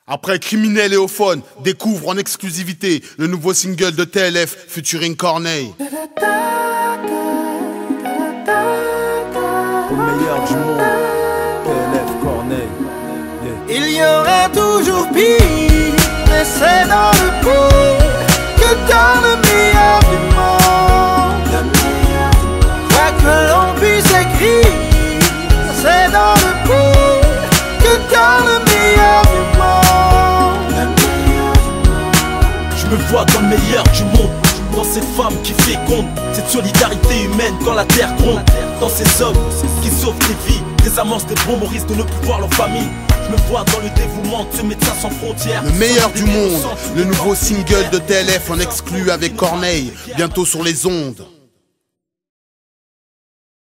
Après Criminel et Ophone, découvre en exclusivité le nouveau single de TLF featuring Corneille. Au meilleur du monde, TLF Corneille. Yeah. Il y aura toujours pire, mais c'est dans le pire que dans le meilleur du monde. Quoi que l'on puisse écrire, c'est dans le pire que dans le meilleur du monde. Je me vois dans le meilleur du monde, dans ces femmes qui fécondent, cette solidarité humaine quand la terre gronde, dans ces hommes qui sauvent des vies, des amants, des bons risque de ne plus voir leur famille. Je me vois dans le dévouement de ce médecin sans frontières. Le meilleur du monde, le nouveau single de TLF en exclu avec Corneille, bientôt sur les ondes.